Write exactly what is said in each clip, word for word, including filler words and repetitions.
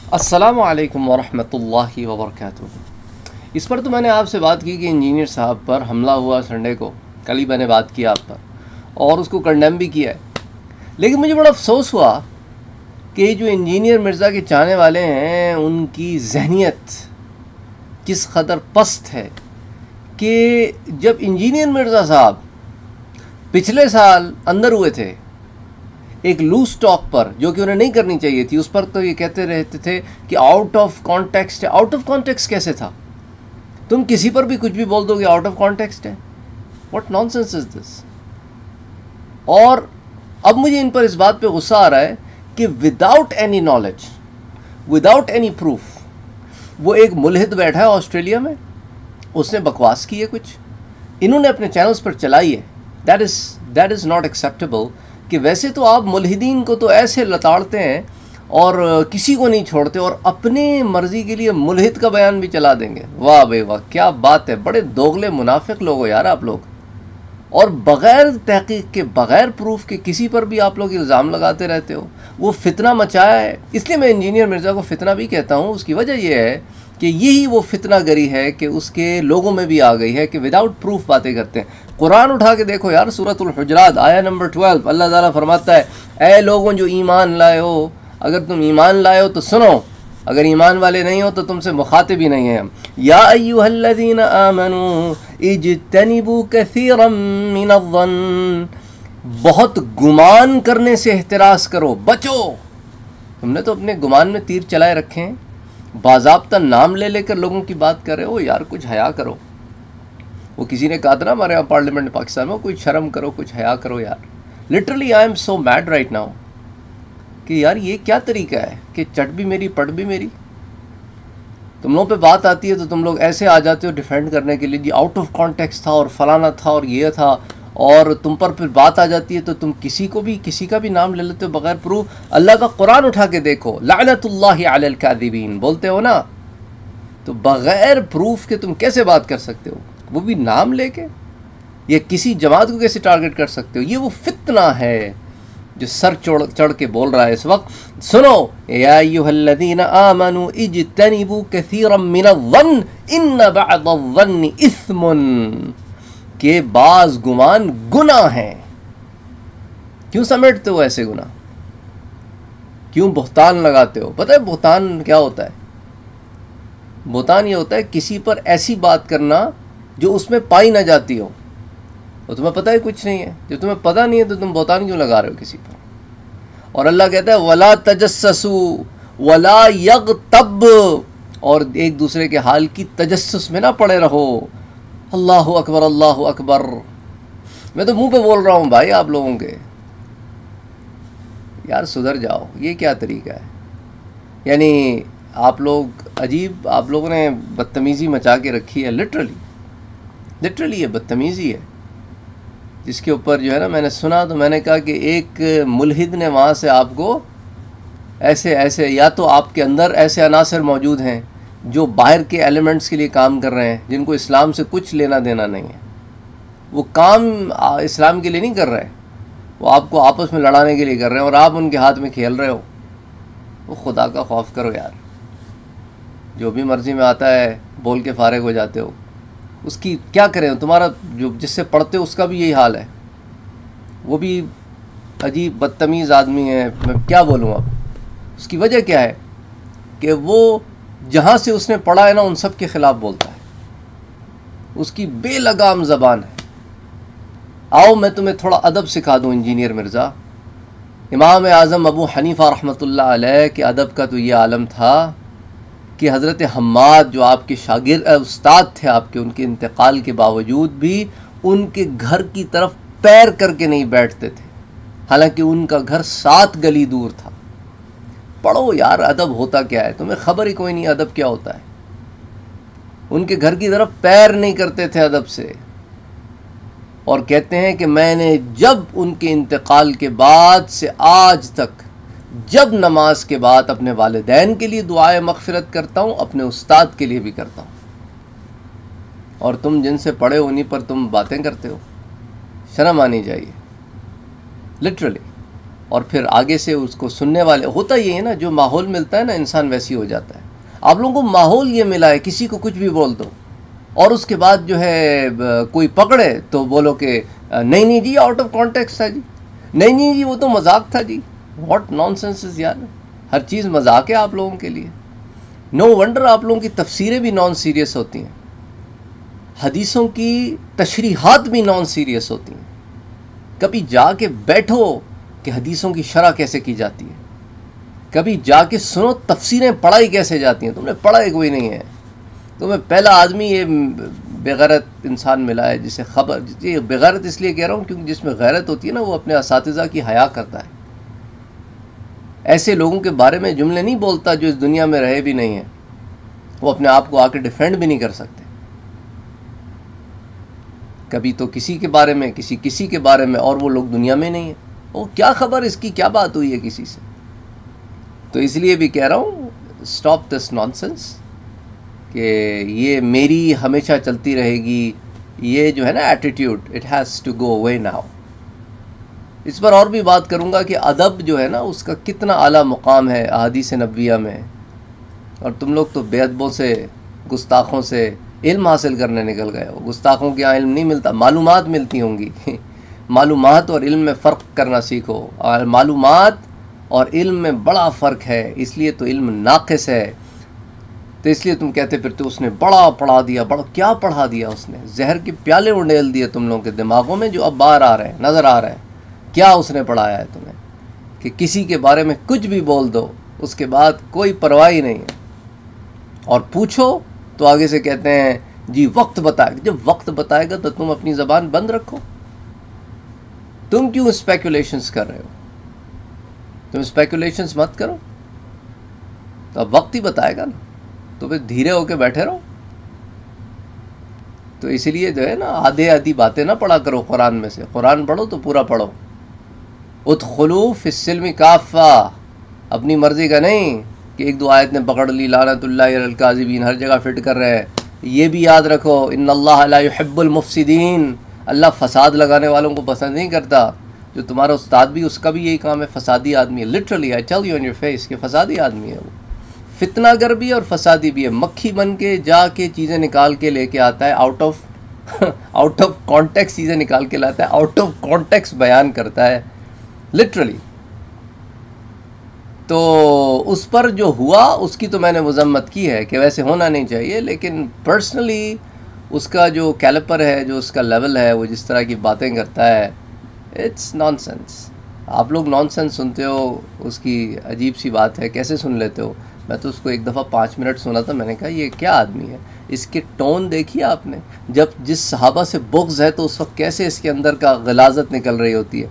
السلام علیکم ورحمۃ اللہ وبرکاتہ۔ اس پر تو میں نے آپ سے بات کی کہ انجینئر صاحب پر حملہ ہوا سنڈے کو، کل ہی میں نے بات کیا آپ پر اور اس کو کنڈیم بھی کیا ہے، لیکن مجھے بڑا افسوس ہوا کہ جو انجینئر مرزا کے چاہنے والے ہیں ان کی ذہنیت کس قدر پست ہے کہ جب انجینئر مرزا صاحب پچھلے سال اندر ہوئے تھے ایک لوز ٹاک پر جو کہ انہیں نہیں کرنی چاہیے تھی، اس پر تو یہ کہتے رہتے تھے کہ آؤٹ آف کانٹیکسٹ ہے۔ آؤٹ آف کانٹیکسٹ کیسے تھا؟ تم کسی پر بھی کچھ بھی بول دو گے آؤٹ آف کانٹیکسٹ ہے؟ What nonsense is this? اور اب مجھے ان پر اس بات پہ غصہ آ رہا ہے کہ without any knowledge, without any proof, وہ ایک ملحد بیٹھا ہے آسٹریلیا میں، اس نے بکواس کی ہے کچھ، انہوں نے اپنے چینلز پر چلائی ہے۔ That is that is not acceptable کہ ویسے تو آپ ملحدین کو تو ایسے لتاڑتے ہیں اور کسی کو نہیں چھوڑتے، اور اپنی مرضی کے لیے ملحد کا بیان بھی چلا دیں گے۔ واہ بے واہ، کیا بات ہے! بڑے دوغلے منافق لوگ ہو یار آپ لوگ، اور بغیر تحقیق کے، بغیر پروف کے کسی پر بھی آپ لوگ الزام لگاتے رہتے ہو۔ وہ فتنہ مچایا ہے، اس لیے میں انجینئر مرزا کو فتنہ بھی کہتا ہوں۔ اس کی وجہ یہ ہے کہ یہی وہ فتنہ گری ہے کہ اس کے لوگوں میں بھی آ گئی ہے کہ وداؤٹ پروف باتیں کرتے ہیں۔ قرآن اٹھا کے دیکھو یار، سورۃ الحجرات آیا نمبر بارہ، اللہ تعالیٰ فرماتا ہے اے لوگوں جو ایمان لائے ہو، اگر تم ایمان لائے ہو تو سنو، اگر ایمان والے نہیں ہو تو تم سے مخاطب ہی نہیں ہیں۔ یا ایھا الذین آمنوا اجتنبوا کثیرا من الظن، بہت گمان کرنے سے احتراز کرو، بچو۔ تم نے تو اپنے گمان میں تیر چلائے رکھے ہیں، باضابطہ نام لے لے کر لوگوں کی بات کر رہے ہو، یار کچھ حیا کرو۔ وہ کسی نے کہا تھا نا ہمارے یہاں پارلیمنٹ پاکستان میں، کوئی شرم کرو، کچھ حیا کرو یار۔ Literally I am so mad right now کہ یار یہ کیا طریقہ ہے کہ چٹ بھی میری پٹ بھی میری۔ تم لوگوں پہ بات آتی ہے تو تم لوگ ایسے آ جاتے ہو ڈیفینڈ کرنے کے لیے، جی آؤٹ آف کانٹیکسٹ تھا اور فلانا تھا اور یہ تھا، اور تم پر پھر بات آ جاتی ہے تو تم کسی کو بھی کسی کا بھی نام لے لیتے ہو بغیر پروف۔ اللہ کا قرآن اٹھا کے دیکھو، لعنت اللہ علی الکاذبین بولتے ہو نا، تو بغیر پروف کے تم کیسے بات کر سکتے ہو؟ وہ بھی نام لے کے، یا کسی جماعت کو کیسے ٹارگٹ کر سکتے ہو؟ یہ وہ فتنہ ہے جو سر چڑھ چڑھ کے بول رہا ہے اس وقت۔ سنو، یا ایھا الذین آمنوا اجتنبوا کثیرا من الظن ان بعض الظن اثم، کہ بعض گمان گناہ ہیں۔ کیوں سمیٹتے ہو ایسے گناہ؟ کیوں بہتان لگاتے ہو؟ پتہ ہے بہتان کیا ہوتا ہے؟ بہتان یہ ہوتا ہے کسی پر ایسی بات کرنا جو اس میں پائی نہ جاتی ہو، اور تمہیں پتہ ہی کچھ نہیں ہے۔ جب تمہیں پتہ نہیں ہے تو تم بہتان کیوں لگا رہے ہو کسی پر؟ اور اللہ کہتا ہے وَلَا تَجَسَّسُوا وَلَا يَغْتَبْ، اور ایک دوسرے کے حال کی تجسس میں نہ پڑے رہو۔ اللہ اکبر، اللہ اکبر۔ میں تو منہ پہ بول رہا ہوں بھائی آپ لوگوں کے، یار سدھر جاؤ۔ یہ کیا طریقہ ہے؟ یعنی آپ لوگ عجیب، آپ لوگوں نے بدتمیزی مچا کے رکھی ہے، لٹرلی لٹرلی یہ بدتمیزی ہے، جس کے اوپر جو ہے نا میں نے سنا تو میں نے کہا کہ ایک ملحد نے وہاں سے آپ کو ایسے ایسے، یا تو آپ کے اندر ایسے عناصر موجود ہیں جو باہر کے ایلیمنٹس کے لیے کام کر رہے ہیں، جن کو اسلام سے کچھ لینا دینا نہیں ہے، وہ کام اسلام کے لیے نہیں کر رہے، وہ آپ کو آپس میں لڑانے کے لیے کر رہے ہیں، اور آپ ان کے ہاتھ میں کھیل رہے ہو۔ وہ خدا کا خوف کرو یار، جو بھی مرضی میں آتا ہے بول کے فارغ ہو جاتے ہو۔ اس کی کیا کریں؟ تمہارا جو جس سے پڑھتے ہو اس کا بھی یہی حال ہے، وہ بھی عجیب بدتمیز آدمی ہے، میں کیا بولوں اب۔ اس کی وجہ کیا ہے کہ وہ جہاں سے اس نے پڑھا ہے نا ان سب کے خلاف بولتا ہے، اس کی بے لگام زبان ہے۔ آؤ میں تمہیں تھوڑا ادب سکھا دوں انجینئر مرزا۔ امام اعظم ابو حنیفہ رحمۃ اللہ علیہ کے ادب کا تو یہ عالم تھا کہ حضرت حماد جو آپ کے شاگرد استاد تھے آپ کے، ان کے انتقال کے باوجود بھی ان کے گھر کی طرف پیر کر کے نہیں بیٹھتے تھے، حالانکہ ان کا گھر سات گلی دور تھا۔ پڑھو یار ادب ہوتا کیا ہے، تمہیں خبر ہی کوئی نہیں ادب کیا ہوتا ہے۔ ان کے گھر کی طرف پیر نہیں کرتے تھے ادب سے، اور کہتے ہیں کہ میں نے جب ان کے انتقال کے بعد سے آج تک جب نماز کے بعد اپنے والدین کے لیے دعائے مغفرت کرتا ہوں، اپنے استاد کے لیے بھی کرتا ہوں، اور تم جن سے پڑھے انہی پر تم باتیں کرتے ہو، شرم آنی چاہیے لٹرلی۔ اور پھر آگے سے اس کو سننے والے. ہوتا یہ ہے نا، جو ماحول ملتا ہے نا انسان ویسی ہو جاتا ہے. آپ لوگوں کو ماحول یہ ملا ہے، کسی کو کچھ بھی بول دو اور اس کے بعد جو ہے کوئی پکڑے تو بولو کہ نہیں نہیں جی آؤٹ آف کانٹیکسٹ تھا جی، نہیں نہیں جی وہ تو مذاق تھا جی. واٹ نان سینسز یار، ہر چیز مذاق ہے آپ لوگوں کے لیے. نو ونڈر آپ لوگوں کی تفسیریں بھی نان سیریس ہوتی ہیں، حدیثوں کی تشریحات بھی نان سیریس ہوتی ہیں. کبھی جا کے بیٹھو کہ حدیثوں کی شرح کیسے کی جاتی ہے، کبھی جا کے سنو تفسیریں پڑھائی کیسے جاتی ہیں. تم نے پڑھا ہی کوئی نہیں ہے. تمہیں پہلا آدمی یہ بغیرت انسان ملا ہے جسے خبر، یہ بغیرت اس لیے کہہ رہا ہوں کیونکہ جس میں غیرت ہوتی ہے نا وہ اپنے اساتذہ کی حیا کرتا ہے. ایسے لوگوں کے بارے میں جملے نہیں بولتا جو اس دنیا میں رہے بھی نہیں ہیں، وہ اپنے آپ کو آ کے ڈیفینڈ بھی نہیں کر سکتے. کبھی تو کسی کے بارے میں، کسی کسی کے بارے میں، اور وہ لوگ دنیا میں نہیں ہیں. وہ کیا خبر اس کی کیا بات ہوئی ہے کسی سے. تو اس لیے بھی کہہ رہا ہوں اسٹاپ دس نان سینس کہ یہ میری ہمیشہ چلتی رہے گی، یہ جو ہے نا attitude, it has to go away now. اس پر اور بھی بات کروں گا کہ ادب جو ہے نا اس کا کتنا اعلیٰ مقام ہے احادیث نبویہ میں. اور تم لوگ تو بے ادبوں سے، گستاخوں سے علم حاصل کرنے نکل گئے ہو. گستاخوں کے یہاں علم نہیں ملتا، معلومات ملتی ہوں گی. معلومات اور علم میں فرق کرنا سیکھو. اور معلومات اور علم میں بڑا فرق ہے، اس لیے تو علم ناقص ہے. تو اس لیے تم کہتے پھرتے اس نے بڑا پڑھا دیا. بڑا کیا پڑھا دیا اس نے؟ زہر کے پیالے اڈیل دیے تم لوگوں کے دماغوں میں جو اب باہر آ رہے ہیں، نظر آ رہے ہیں. کیا اس نے پڑھایا ہے تمہیں کہ کسی کے بارے میں کچھ بھی بول دو، اس کے بعد کوئی پرواہ نہیں ہے. اور پوچھو تو آگے سے کہتے ہیں جی وقت بتائے گا. جب وقت بتائے گا تو تم اپنی زبان بند رکھو. تم کیوں اسپیکولیشنز کر رہے ہو؟ تم اسپیکولیشنز مت کرو. تو اب وقت ہی بتائے گا نا، تو پھر دھیرے ہو کے بیٹھے رہو. تو اس لیے جو ہے نا آدھے آدھی باتیں نہ پڑھا کرو قرآن میں سے. قرآن پڑھو تو پورا پڑھو. ادخلوا فی السلم کافہ، اپنی مرضی کا نہیں کہ ایک دو آیت نے پکڑ لی لعنت اللہ علی الکاذبین، ہر جگہ فٹ کر رہے ہیں. یہ بھی یاد رکھو ان اللہ لا یحب المفسدین، اللہ فساد لگانے والوں کو پسند نہیں کرتا. جو تمہارا استاد بھی اس کا بھی یہی کام ہے، فسادی آدمی ہے. Literally I tell you on your face کہ فسادی آدمی ہے وہ، فتنہ گر بھی اور فسادی بھی ہے. مکھی بن کے جا کے چیزیں نکال کے لے کے آتا ہے، out of out of context چیزیں نکال کے لاتا ہے، آؤٹ آف کانٹیکس بیان کرتا ہے لٹرلی. تو اس پر جو ہوا اس کی تو میں نے مذمت کی ہے کہ ویسے ہونا نہیں چاہیے، لیکن پرسنلی اس کا جو کیلیپر ہے، جو اس کا لیول ہے، وہ جس طرح کی باتیں کرتا ہے، اٹس نان سینس. آپ لوگ نان سینس سنتے ہو، اس کی عجیب سی بات ہے. کیسے سن لیتے ہو؟ میں تو اس کو ایک دفعہ پانچ منٹ سنا تھا، میں نے کہا یہ کیا آدمی ہے. اس کے ٹون دیکھیے آپ نے، جب جس صحابہ سے بغض ہے تو اس وقت کیسے اس کے اندر کا غلاظت نکل رہی ہوتی ہے.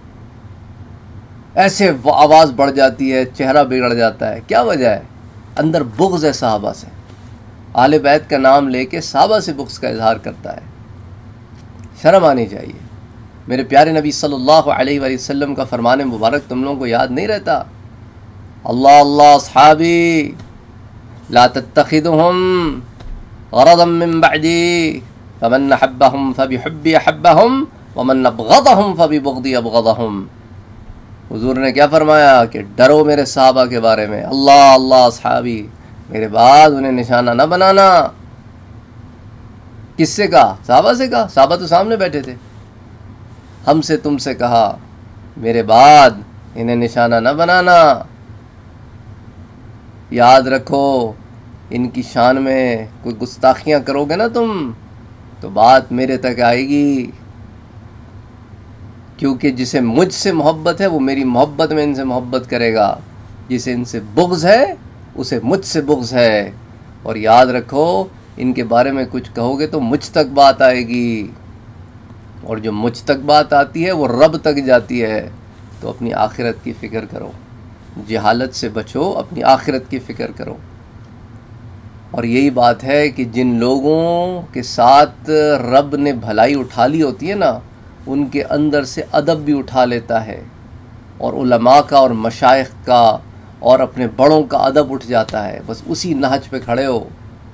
ایسے آواز بڑھ جاتی ہے، چہرہ بگڑ جاتا ہے. کیا وجہ ہے؟ اندر بغض ہے صحابہ سے. اہل بیت کا نام لے کے صحابہ سے بغض کا اظہار کرتا ہے. شرم آنی چاہیے. میرے پیارے نبی صلی اللہ علیہ وآلہ وسلم کا فرمان مبارک تم لوگوں کو یاد نہیں رہتا؟ اللہ اللہ اصحابی لا تتخذهم غرضا من بعدی فمن احبهم فبحبی احبهم ومن ابغضهم فببغضی ابغضهم. حضور نے کیا فرمایا کہ ڈرو میرے صحابہ کے بارے میں. اللہ اللہ اصحابی، میرے بعد انہیں نشانہ نہ بنانا. کس سے کہا؟ صحابہ سے کہا. صحابہ تو سامنے بیٹھے تھے. ہم سے تم سے کہا میرے بعد انہیں نشانہ نہ بنانا. یاد رکھو ان کی شان میں کوئی گستاخیاں کرو گے نا تم تو بات میرے تک آئے گی، کیونکہ جسے مجھ سے محبت ہے وہ میری محبت میں ان سے محبت کرے گا. جسے ان سے بغض ہے اسے مجھ سے بغض ہے. اور یاد رکھو ان کے بارے میں کچھ کہو گے تو مجھ تک بات آئے گی، اور جو مجھ تک بات آتی ہے وہ رب تک جاتی ہے. تو اپنی آخرت کی فکر کرو، جہالت سے بچو، اپنی آخرت کی فکر کرو. اور یہی بات ہے کہ جن لوگوں کے ساتھ رب نے بھلائی اٹھا لی ہوتی ہے نا، ان کے اندر سے ادب بھی اٹھا لیتا ہے، اور علماء کا اور مشائخ کا اور اپنے بڑوں کا ادب اٹھ جاتا ہے. بس اسی نہج پہ کھڑے ہو.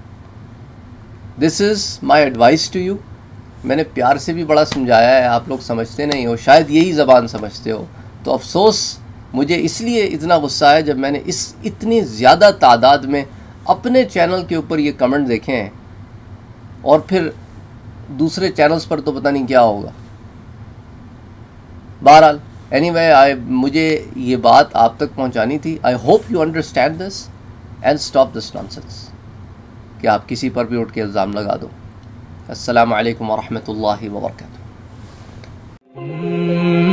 This is my advice to you. میں نے پیار سے بھی بڑا سمجھایا ہے، آپ لوگ سمجھتے نہیں ہو، شاید یہی زبان سمجھتے ہو. تو تو افسوس مجھے اس لیے اتنا غصہ ہے جب میں نے اس اتنی زیادہ تعداد میں اپنے چینل کے اوپر یہ کمنٹ دیکھے ہیں، اور پھر دوسرے چینلز پر تو پتہ نہیں کیا ہوگا۔ بہرحال اینی وے آئی مجھے یہ بات آپ تک پہنچانی تھی۔ I hope you understand this and stop this nonsense کہ آپ کسی پر بھی اٹھ کے الزام لگا دو۔ السلام علیکم ورحمۃ اللہ وبرکاتہ۔